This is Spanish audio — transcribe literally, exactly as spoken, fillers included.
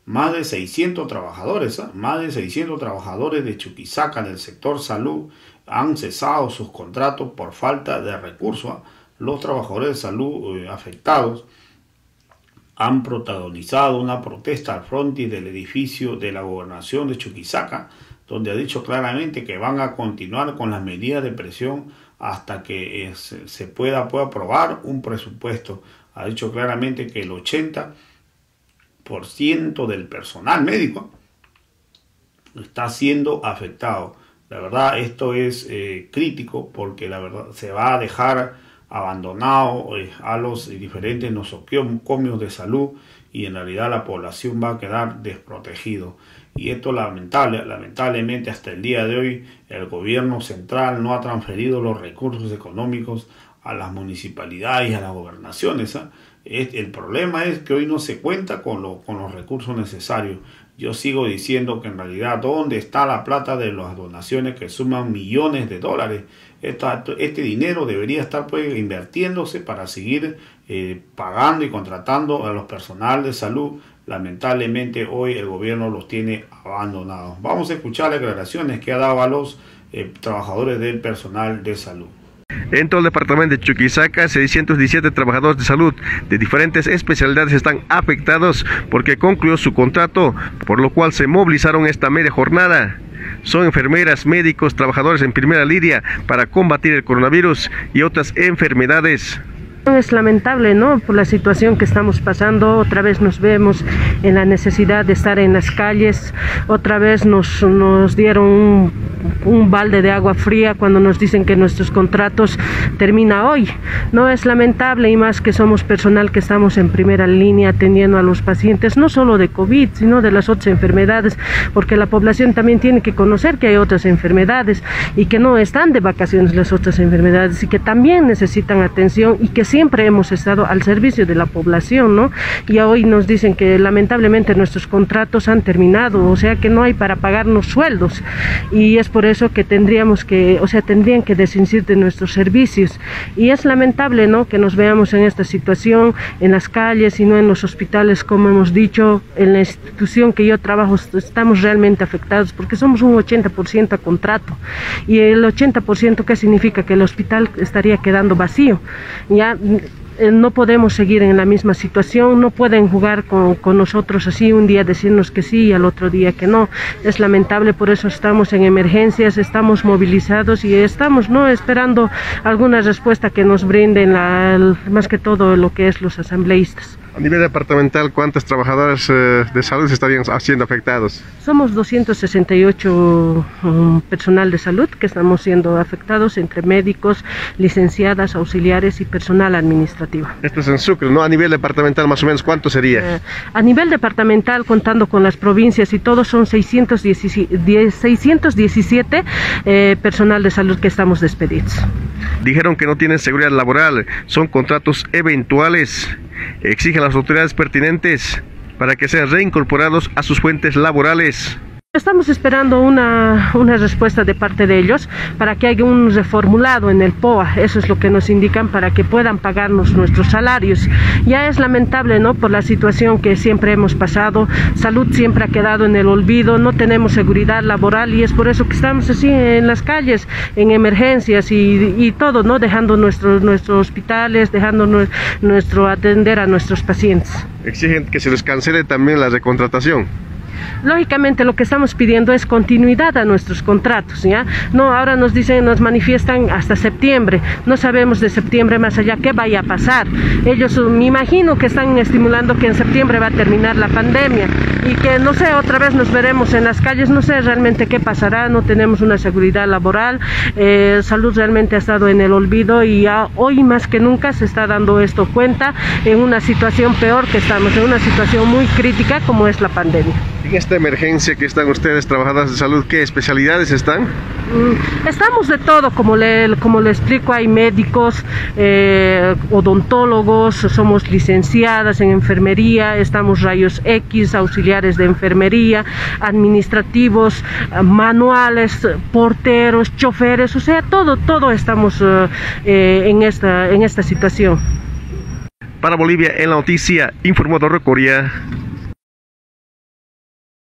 más de seiscientos trabajadores, ¿eh? más de seiscientos trabajadores de Chuquisaca del sector salud han cesado sus contratos por falta de recursos. ¿eh? Los trabajadores de salud eh, afectados han protagonizado una protesta al frente del edificio de la gobernación de Chuquisaca, donde ha dicho claramente que van a continuar con las medidas de presión hasta que eh, se, se pueda, pueda aprobar un presupuesto. Ha dicho claramente que el ochenta por ciento del personal médico está siendo afectado. La verdad, esto es eh, crítico, porque la verdad se va a dejar abandonado eh, a los diferentes nosocomios de salud, y en realidad la población va a quedar desprotegido. Y esto lamentable, lamentablemente hasta el día de hoy el gobierno central no ha transferido los recursos económicos a las municipalidades y a las gobernaciones. ¿eh? El problema es que hoy no se cuenta con, lo, con los recursos necesarios. Yo sigo diciendo que en realidad, ¿dónde está la plata de las donaciones que suman millones de dólares? Esta, este dinero debería estar pues invirtiéndose para seguir eh, pagando y contratando a los personal de salud. Lamentablemente hoy el gobierno los tiene abandonados. Vamos a escuchar las declaraciones que ha dado a los eh, trabajadores del personal de salud. En todo el departamento de Chuquisaca, seiscientos diecisiete trabajadores de salud de diferentes especialidades están afectados porque concluyó su contrato, por lo cual se movilizaron esta media jornada. Son enfermeras, médicos, trabajadores en primera línea para combatir el coronavirus y otras enfermedades. Es lamentable, ¿no? Por la situación que estamos pasando. Otra vez nos vemos en la necesidad de estar en las calles. Otra vez nos, nos dieron un, un balde de agua fría cuando nos dicen que nuestros contratos terminan hoy. No, es lamentable, y más que somos personal que estamos en primera línea atendiendo a los pacientes, no solo de COVID, sino de las otras enfermedades, porque la población también tiene que conocer que hay otras enfermedades y que no están de vacaciones las otras enfermedades y que también necesitan atención, y que siempre hemos estado al servicio de la población, ¿no? Y hoy nos dicen que lamentablemente nuestros contratos han terminado, o sea que no hay para pagarnos sueldos, y es por eso que tendríamos que, o sea, tendrían que desinsistir de nuestros servicios, y es lamentable, ¿no?, que nos veamos en esta situación, en las calles y no en los hospitales, como hemos dicho. En la institución que yo trabajo estamos realmente afectados porque somos un ochenta por ciento a contrato, y el ochenta por ciento, ¿qué significa? Que el hospital estaría quedando vacío. Ya no podemos seguir en la misma situación, no pueden jugar con, con nosotros así, un día decirnos que sí y al otro día que no. Es lamentable, por eso estamos en emergencias, estamos movilizados y estamos, ¿no?, esperando alguna respuesta que nos brinden, la, más que todo lo que es los asambleístas. A nivel departamental, ¿cuántos trabajadores eh, de salud estarían siendo afectados? Somos doscientos sesenta y ocho um, personal de salud que estamos siendo afectados, entre médicos, licenciadas, auxiliares y personal administrativo. Esto es en Sucre, ¿no? A nivel departamental, más o menos, ¿cuánto sería? Eh, a nivel departamental, contando con las provincias y todo, son seiscientos diecisiete eh, personal de salud que estamos despedidos. Dijeron que no tienen seguridad laboral, son contratos eventuales. Exigen a las autoridades pertinentes para que sean reincorporados a sus fuentes laborales. Estamos esperando una, una respuesta de parte de ellos para que haya un reformulado en el P O A. Eso es lo que nos indican, para que puedan pagarnos nuestros salarios. Ya es lamentable, ¿no?, por la situación que siempre hemos pasado. Salud siempre ha quedado en el olvido, no tenemos seguridad laboral, y es por eso que estamos así en las calles, en emergencias y, y todo, ¿no?, dejando nuestros, nuestros hospitales, dejando nuestro atender a nuestros pacientes. Exigen que se les cancele también la recontratación. Lógicamente lo que estamos pidiendo es continuidad a nuestros contratos, ¿ya? No, ahora nos dicen, nos manifiestan hasta septiembre, no sabemos de septiembre más allá qué vaya a pasar. Ellos, me imagino que están estimulando que en septiembre va a terminar la pandemia y que, no sé, otra vez nos veremos en las calles, no sé realmente qué pasará, no tenemos una seguridad laboral, eh, salud realmente ha estado en el olvido, y ya hoy más que nunca se está dando esto cuenta en una situación peor que estamos, en una situación muy crítica como es la pandemia. En esta emergencia que están ustedes, trabajadoras de salud, ¿qué especialidades están? Estamos de todo, como le, como le explico, hay médicos, eh, odontólogos, somos licenciadas en enfermería, estamos rayos X, auxiliares de enfermería, administrativos, manuales, porteros, choferes, o sea, todo, todo estamos uh, eh, en, esta, en esta situación. Para Bolivia en la Noticia, informó Dorre Coria.